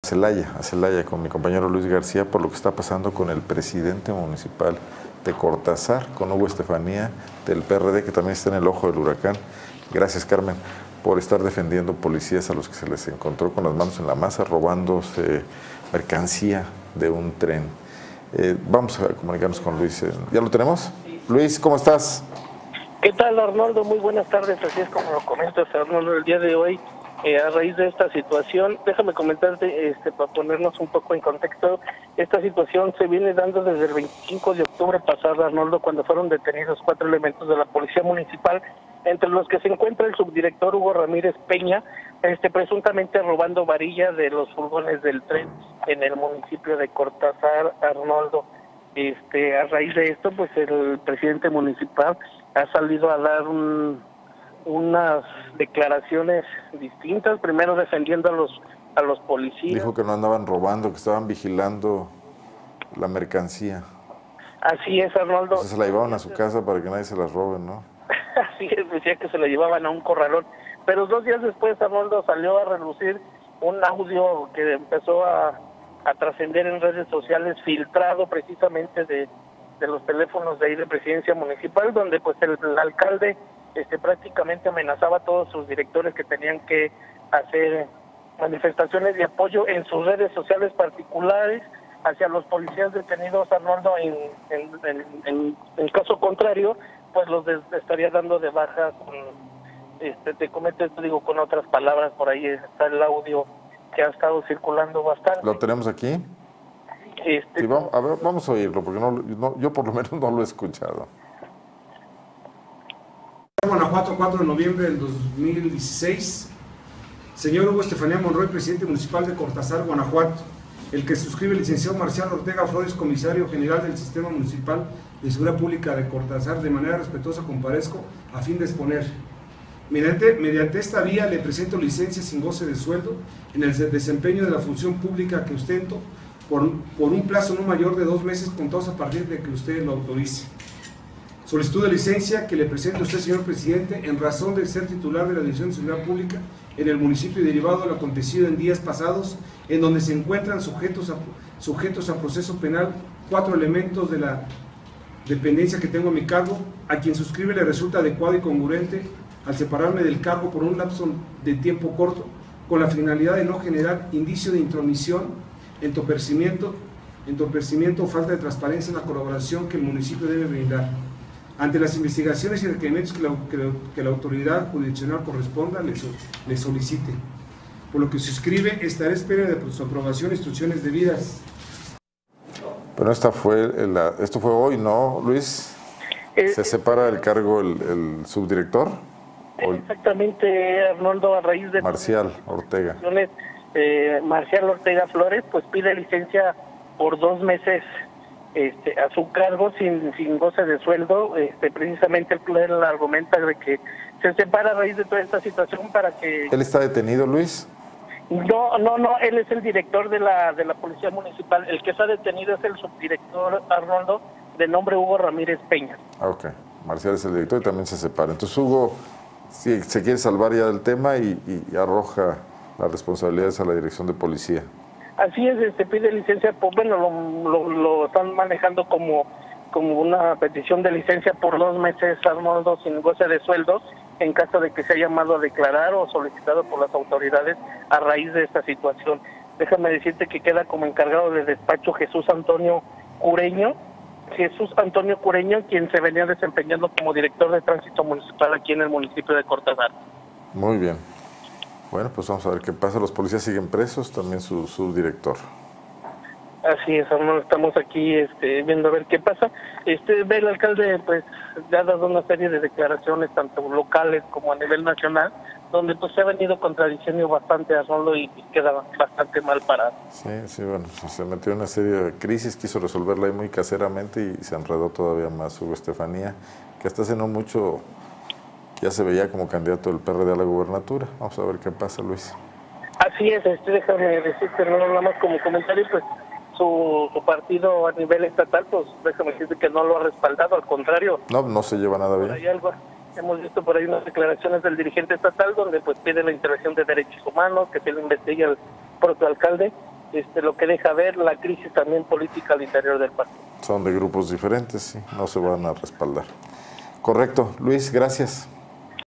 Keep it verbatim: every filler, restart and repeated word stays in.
Celaya, a Celaya con mi compañero Luis García por lo que está pasando con el presidente municipal de Cortázar, con Hugo Estefanía del P R D, que también está en el ojo del huracán. Gracias, Carmen, por estar defendiendo policías a los que se les encontró con las manos en la masa, robándose mercancía de un tren. Eh, vamos a comunicarnos con Luis. ¿Ya lo tenemos? Luis, ¿cómo estás? ¿Qué tal, Arnoldo? Muy buenas tardes. Así es como lo comentas, Arnoldo, el día de hoy. Eh, a raíz de esta situación, déjame comentarte, este, para ponernos un poco en contexto, esta situación se viene dando desde el veinticinco de octubre pasado, Arnoldo, cuando fueron detenidos cuatro elementos de la Policía Municipal, entre los que se encuentra el subdirector Hugo Ramírez Peña, este, presuntamente robando varillas de los furgones del tren en el municipio de Cortázar, Arnoldo. Este, a raíz de esto, pues el presidente municipal ha salido a dar un... unas declaraciones distintas, primero defendiendo a los a los policías. Dijo que no andaban robando, que estaban vigilando la mercancía. Así es, Arnoldo. Entonces se la llevaban a su casa para que nadie se las robe, ¿no? Así es, decía que se la llevaban a un corralón. Pero dos días después, Arnoldo, salió a relucir un audio que empezó a, a trascender en redes sociales, filtrado precisamente de, de los teléfonos de ahí de Presidencia Municipal, donde pues el, el alcalde Este, prácticamente amenazaba a todos sus directores que tenían que hacer manifestaciones de apoyo en sus redes sociales particulares hacia los policías detenidos, Arnoldo. En, en, en, en, en caso contrario, pues los de, estaría dando de baja con, este, te comento, te digo con otras palabras, por ahí está el audio que ha estado circulando bastante. ¿Lo tenemos aquí? Este, sí, vamos, a ver, vamos a oírlo, porque no, no, yo por lo menos no lo he escuchado. Guanajuato, cuatro de noviembre del dos mil dieciséis. Señor Hugo Estefanía Monroy, presidente municipal de Cortázar, Guanajuato. El que suscribe el licenciado Marcial Ortega Flores, comisario general del Sistema Municipal de Seguridad Pública de Cortázar, de manera respetuosa comparezco a fin de exponer. Mediante, mediante esta vía le presento licencia sin goce de sueldo en el desempeño de la función pública que ostento por, por un plazo no mayor de dos meses contados a partir de que usted lo autorice. Solicitud de licencia que le presente a usted, señor presidente, en razón de ser titular de la Dirección de Seguridad Pública en el municipio, derivado de lo acontecido en días pasados, en donde se encuentran sujetos a, sujetos a proceso penal cuatro elementos de la dependencia que tengo a mi cargo, a quien suscribe le resulta adecuado y congruente al separarme del cargo por un lapso de tiempo corto, con la finalidad de no generar indicio de intromisión, entorpecimiento, entorpecimiento o falta de transparencia en la colaboración que el municipio debe brindar. Ante las investigaciones y requerimientos que la, que la, que la autoridad jurisdiccional corresponda le, le solicite. Por lo que suscribe, estaré a espera de su aprobación e instrucciones debidas. Pero esta fue la, esto fue hoy, ¿no, Luis? ¿Se separa del cargo el, el subdirector? Exactamente, Arnoldo, a raíz de... Marcial Ortega. Eh, Marcial Ortega Flores, pues pide licencia por dos meses Este, a su cargo sin sin goce de sueldo. Este, precisamente el él argumenta de que se separa a raíz de toda esta situación para que... ¿Él está detenido, Luis? No, no, no, él es el director de la de la Policía Municipal. El que está detenido es el subdirector, Arnoldo, de nombre Hugo Ramírez Peña. Ah, ok. Marcial es el director y también se separa. Entonces Hugo sí, se quiere salvar ya del tema y, y, y arroja las responsabilidades a la Dirección de Policía. Así es, este, pide licencia, por, bueno, lo, lo, lo están manejando como, como una petición de licencia por dos meses, Arnoldo, sin goce de sueldos, en caso de que sea llamado a declarar o solicitado por las autoridades a raíz de esta situación. Déjame decirte que queda como encargado de despacho Jesús Antonio Cureño, Jesús Antonio Cureño, quien se venía desempeñando como director de tránsito municipal aquí en el municipio de Cortázar. Muy bien. Bueno, pues vamos a ver qué pasa. Los policías siguen presos, también su, su director. Así es, Arnoldo, estamos aquí este, viendo a ver qué pasa. Este, ve el alcalde, pues, ya ha dado una serie de declaraciones, tanto locales como a nivel nacional, donde pues se ha venido contradiciendo bastante a Arnoldo y queda bastante mal parado. Sí, sí, bueno, se metió en una serie de crisis, quiso resolverla ahí muy caseramente y se enredó todavía más Hugo Estefanía, que hasta hace no mucho ya se veía como candidato del P R D a la gubernatura. Vamos a ver qué pasa, Luis. Así es, este, déjame decirte, no nada más como comentario, pues su, su partido a nivel estatal, pues déjame decirte que no lo ha respaldado, al contrario. No, no se lleva nada bien. Hay algo, hemos visto por ahí unas declaraciones del dirigente estatal donde pues pide la intervención de derechos humanos, que se le investigue al propio alcalde, este, lo que deja ver la crisis también política al interior del partido. Son de grupos diferentes, sí, no se van a respaldar. Correcto. Luis, gracias.